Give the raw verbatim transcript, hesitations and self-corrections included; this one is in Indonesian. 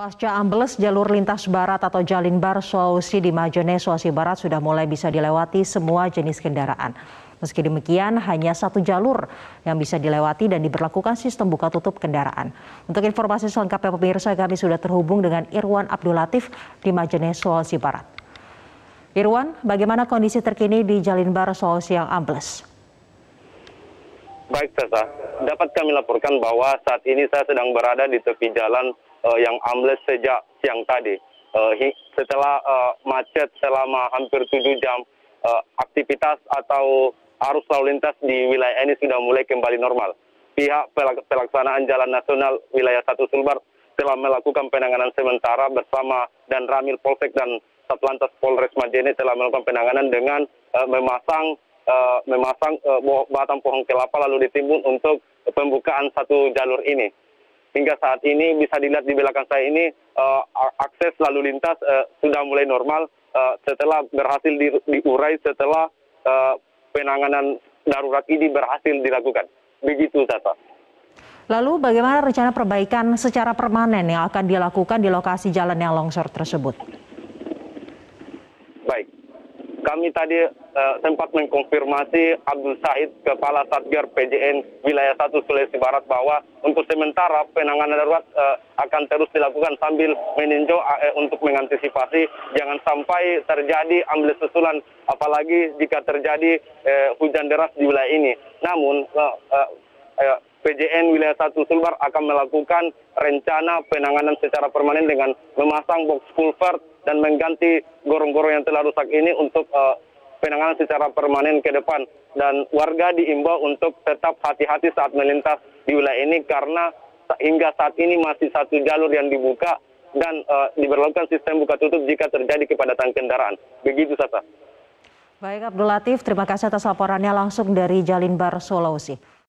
Pasca ambles jalur lintas barat atau Jalinbar Sulawesi di Majene, Sulawesi Barat sudah mulai bisa dilewati semua jenis kendaraan. Meski demikian, hanya satu jalur yang bisa dilewati dan diberlakukan sistem buka tutup kendaraan. Untuk informasi selengkapnya pemirsa, kami sudah terhubung dengan Irwan Abdul Latif di Majene, Sulawesi Barat. Irwan, bagaimana kondisi terkini di Jalinbar Sulawesi yang ambles? Baik, Tessa. Dapat kami laporkan bahwa saat ini saya sedang berada di tepi jalan uh, yang ambles sejak siang tadi. Uh, setelah uh, macet selama hampir tujuh jam, uh, aktivitas atau arus lalu lintas di wilayah ini sudah mulai kembali normal. Pihak pelaksanaan Jalan Nasional Wilayah satu Sulbar telah melakukan penanganan sementara bersama dan Ramil Polsek dan Satlantas Polres Majene telah melakukan penanganan dengan uh, memasang Uh, memasang uh, batang pohon kelapa lalu ditimbun untuk pembukaan satu jalur ini. Hingga saat ini bisa dilihat di belakang saya ini uh, akses lalu lintas uh, sudah mulai normal uh, setelah berhasil di, diurai setelah uh, penanganan darurat ini berhasil dilakukan. Begitu, Tata. Lalu bagaimana rencana perbaikan secara permanen yang akan dilakukan di lokasi jalan yang longsor tersebut? Baik. Kami tadi uh, sempat mengkonfirmasi Abdul Syahid, Kepala Satgar P J N Wilayah satu Sulawesi Barat bahwa untuk sementara penanganan darurat uh, akan terus dilakukan sambil meninjau uh, untuk mengantisipasi jangan sampai terjadi ambles susulan apalagi jika terjadi uh, hujan deras di wilayah ini. Namun uh, uh, uh, P J N Wilayah satu Sulbar akan melakukan rencana penanganan secara permanen dengan memasang box culvert dan mengganti gorong-gorong yang telah rusak ini untuk uh, penanganan secara permanen ke depan. Dan warga diimbau untuk tetap hati-hati saat melintas di wilayah ini karena hingga saat ini masih satu jalur yang dibuka dan uh, diberlakukan sistem buka tutup jika terjadi kepadatan kendaraan. Begitu, Sata. Baik, Abdul Latif, terima kasih atas laporannya langsung dari Jalinbar, Sulawesi.